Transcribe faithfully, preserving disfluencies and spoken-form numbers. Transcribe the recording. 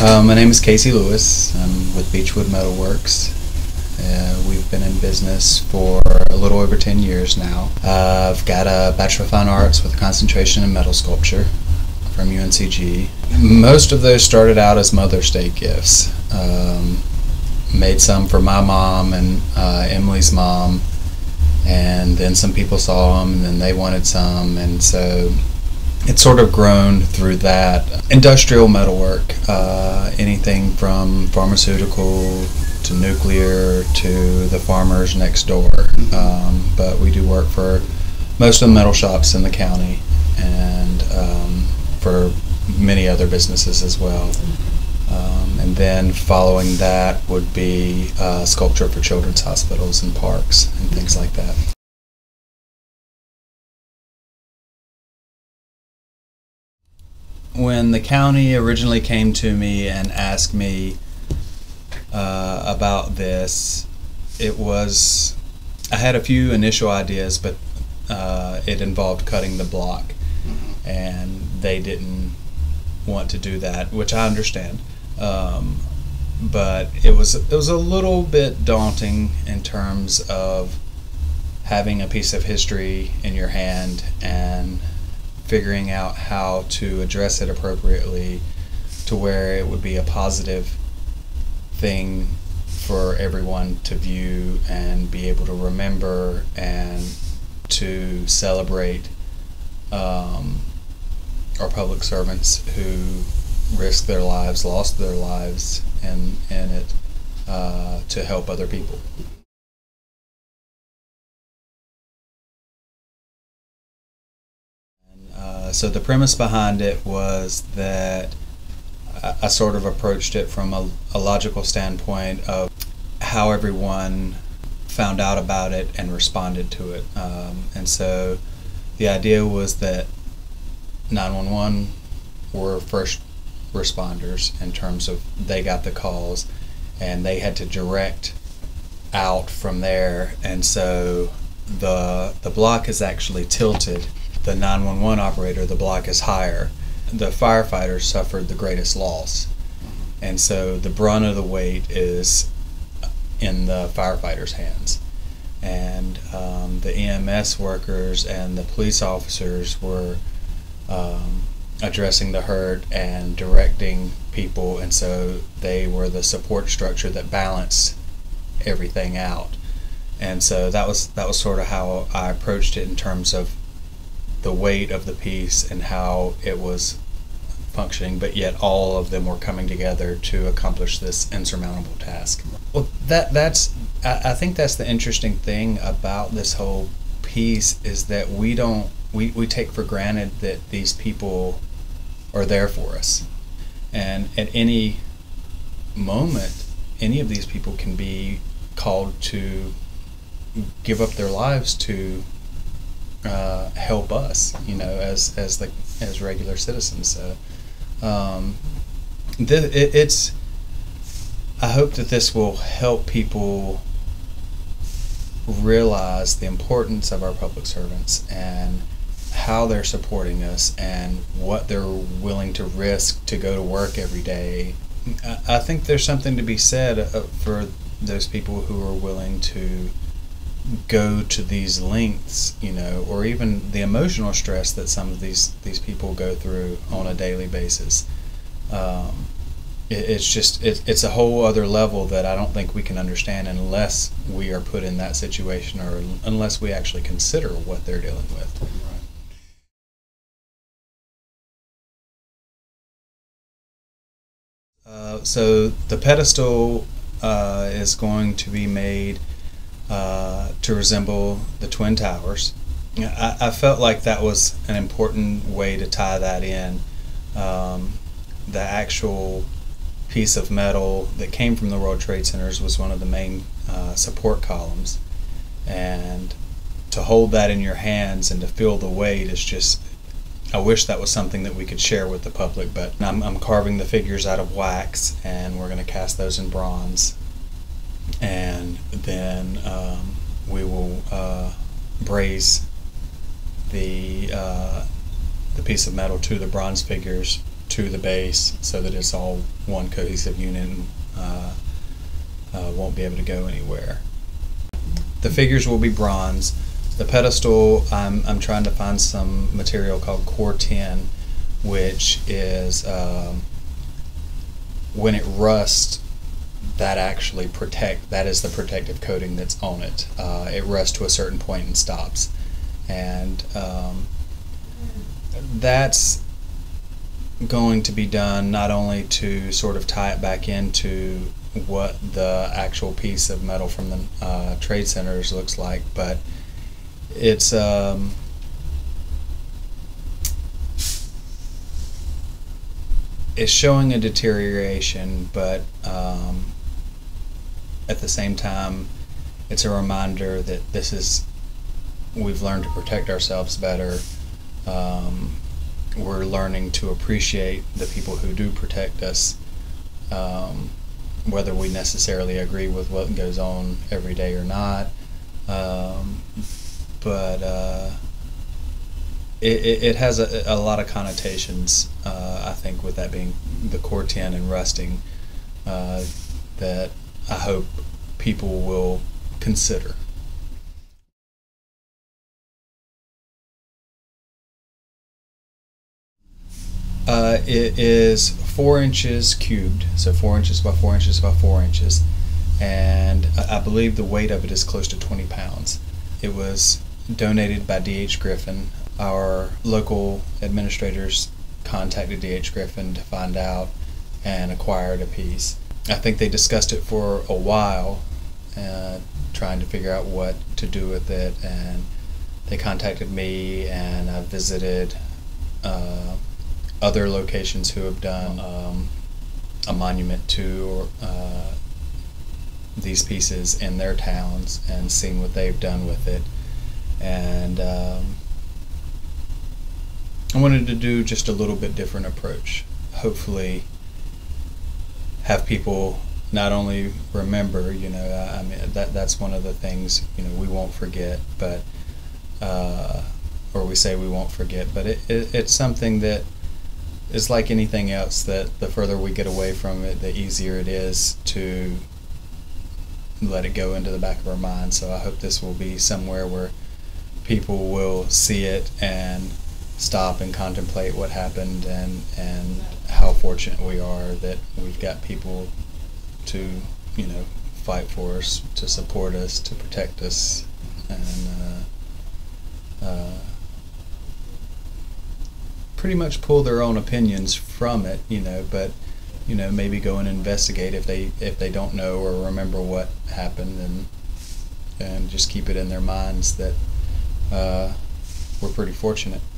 Uh, my name is Casey Lewis. I'm with Beechwood Metalworks. Uh, we've been in business for a little over ten years now. Uh, I've got a Bachelor of Fine Arts with a concentration in metal sculpture from U N C G. Most of those started out as Mother's Day gifts. Um, made some for my mom and uh, Emily's mom, and then some people saw them and then they wanted some, and so it's sort of grown through that. Industrial metalwork, uh, anything from pharmaceutical to nuclear to the farmers next door. Um, but we do work for most of the metal shops in the county and um, for many other businesses as well. Um, and then following that would be uh, sculpture for children's hospitals and parks and things like that. When the county originally came to me and asked me uh, about this, it was, I had a few initial ideas, but uh, it involved cutting the block, and they didn't want to do that, which I understand. Um, but it was it was a little bit daunting in terms of having a piece of history in your hand and figuring out how to address it appropriately to where it would be a positive thing for everyone to view and be able to remember and to celebrate um, our public servants who risked their lives, lost their lives in, in it uh, to help other people. Uh, so the premise behind it was that I, I sort of approached it from a, a logical standpoint of how everyone found out about it and responded to it. Um, and so the idea was that nine one one were first responders in terms of they got the calls and they had to direct out from there. And so the the block is actually tilted. The nine one one operator, the block is higher. The firefighters suffered the greatest loss, and so the brunt of the weight is in the firefighters' hands. And um, the E M S workers and the police officers were um, addressing the hurt and directing people, and so they were the support structure that balanced everything out. And so that was that was sort of how I approached it in terms of the weight of the piece and how it was functioning, but yet all of them were coming together to accomplish this insurmountable task. Well, that that's I, I think that's the interesting thing about this whole piece, is that we don't we, we take for granted that these people are there for us, and at any moment any of these people can be called to give up their lives to Uh, help us, you know, as as the as regular citizens. So um, th- it, it's. I hope that this will help people realize the importance of our public servants and how they're supporting us and what they're willing to risk to go to work every day. I, I think there's something to be said uh, for those people who are willing to go to these lengths, you know, or even the emotional stress that some of these these people go through on a daily basis. Um, it, it's just it, it's a whole other level that I don't think we can understand unless we are put in that situation, or unless we actually consider what they're dealing with. Uh, so the pedestal uh, is going to be made Uh, to resemble the Twin Towers. I, I felt like that was an important way to tie that in. Um, the actual piece of metal that came from the World Trade Centers was one of the main uh, support columns, and to hold that in your hands and to feel the weight is just, I wish that was something that we could share with the public. But I'm, I'm carving the figures out of wax, and we're going to cast those in bronze. And then um, we will uh, braze the uh, the piece of metal to the bronze figures to the base so that it's all one cohesive unit and uh, uh, won't be able to go anywhere. The figures will be bronze. The pedestal, I'm, I'm trying to find some material called Cor-Ten, which is, um, when it rusts, that actually protect, that is the protective coating that's on it. Uh, it rusts to a certain point and stops. And um, that's going to be done not only to sort of tie it back into what the actual piece of metal from the uh, trade centers looks like, but it's um, it's showing a deterioration, but um, at the same time, it's a reminder that this is, we've learned to protect ourselves better. Um, we're learning to appreciate the people who do protect us, um, whether we necessarily agree with what goes on every day or not. Um, but uh, it, it, it has a, a lot of connotations, uh, I think, with that being the Cor-Ten and rusting, uh, that I hope people will consider. Uh, it is four inches cubed, so four inches by four inches by four inches, and I believe the weight of it is close to twenty pounds. It was donated by D H Griffin. Our local administrators contacted D H Griffin to find out and acquired a piece. I think they discussed it for a while, uh, trying to figure out what to do with it, and they contacted me, and I visited uh, other locations who have done um, a monument to uh, these pieces in their towns and seen what they've done with it. And um, I wanted to do just a little bit different approach. Hopefully have people not only remember, you know, I mean, that that's one of the things, you know, we won't forget, but uh, or we say we won't forget, but it, it, it's something that is like anything else, that the further we get away from it, the easier it is to let it go into the back of our mind. So I hope this will be somewhere where people will see it and stop and contemplate what happened, and and how fortunate we are that we've got people to, you know, fight for us, to support us, to protect us, and uh, uh, pretty much pull their own opinions from it, you know, but, you know, maybe go and investigate if they if they don't know or remember what happened, and and just keep it in their minds that uh, we're pretty fortunate.